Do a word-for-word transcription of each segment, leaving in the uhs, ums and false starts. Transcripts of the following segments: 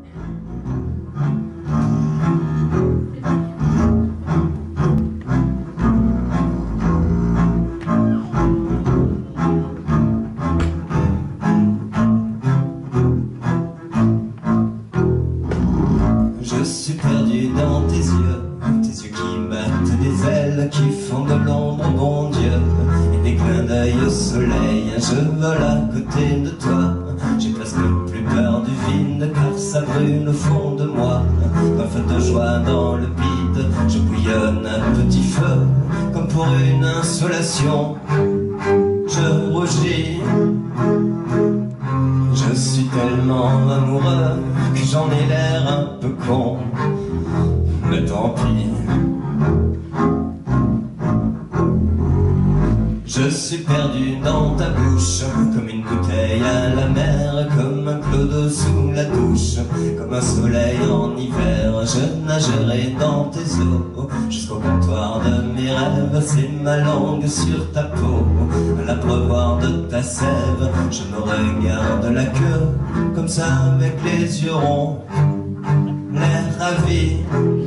Je suis perdu dans tes yeux, tes yeux qui battent des ailes, qui font de l'ombre, bon Dieu, et des clins d'œil au soleil. Je vole à côté de toi, j'ai presque plus peur du vide, car ça brûle au fond de moi. Un feu de joie dans le vide, je bouillonne un petit feu, comme pour une insolation. Je rougis, je suis tellement amoureux que j'en ai l'air un peu con, mais tant pis. Je suis perdu dans ta bouche, comme une bouteille à la mer, comme un clodo sous la douche, comme un soleil en hiver. Je nagerai dans tes eaux, jusqu'au comptoir de mes rêves. C'est ma langue sur ta peau, à l'abreuvoir de ta sève. Je me regarde la queue, comme ça avec les yeux ronds, l'air ravi.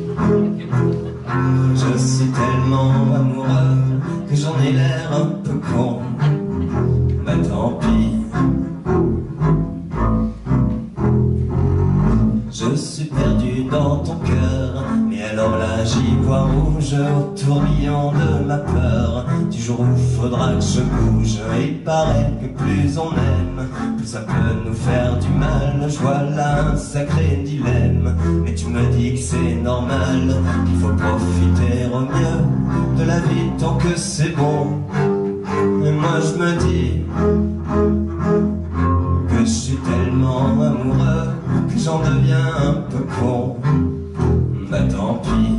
Je suis tellement amoureux que j'en ai l'air un peu con, mais tant pis. Je suis perdu dans ton cœur, mais alors là j'y vois rouge au tourbillon de ma peur. Du jour où faudra que je bouge, et il paraît que plus on aime, plus ça peut nous faire du mal. Je vois là un sacré dilemme, mais tu me dis que c'est normal, qu'il faut profiter au mieux de la vie tant que c'est bon. Et moi je me dis que je suis tellement amoureux que j'en deviens un peu con, bah tant pis.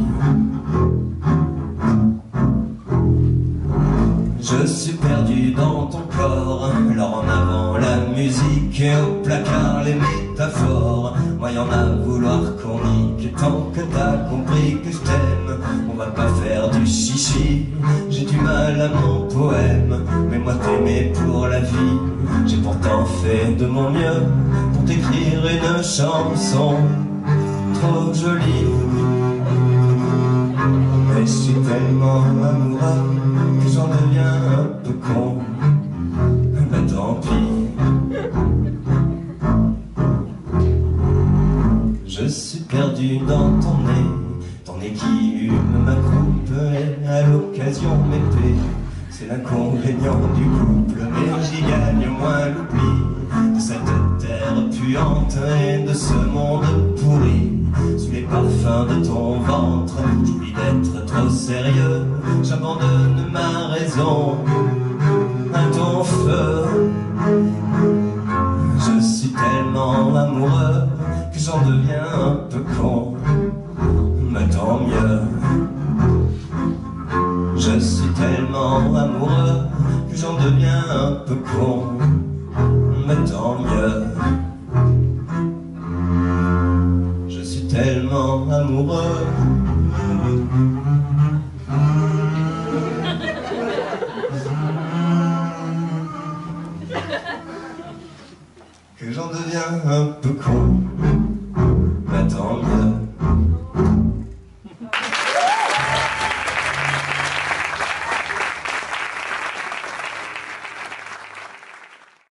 Je suis perdu dans ton corps, alors en avant la musique et au placard les métaphores. Moi y'en a vouloir qu'on nique, tant que t'as compris que je t'aime, on va pas faire du chichi. J'ai du mal à mon poème, mais moi t'aimer pour la vie. J'ai pourtant fait de mon mieux pour t'écrire une chanson trop jolie. Mais je suis tellement amoureux que j'en deviens un peu con, bah tant pis. Je suis perdu dans ton nez, ton nez qui hume ma croupe, et à l'occasion m'épée. C'est l'inconvénient du couple, mais j'y gagne au moins l'oubli de cette terre puante et de ce monde pourri. Sous les parfums de ton ventre, j'oublie d'être trop sérieux, j'abandonne ma raison à ton feu. Je suis tellement amoureux que j'en deviens un peu con, mais tant mieux. Je suis tellement amoureux que j'en deviens un peu con, mais tant mieux. Je suis tellement amoureux que j'en deviens un peu con, mais tant mieux.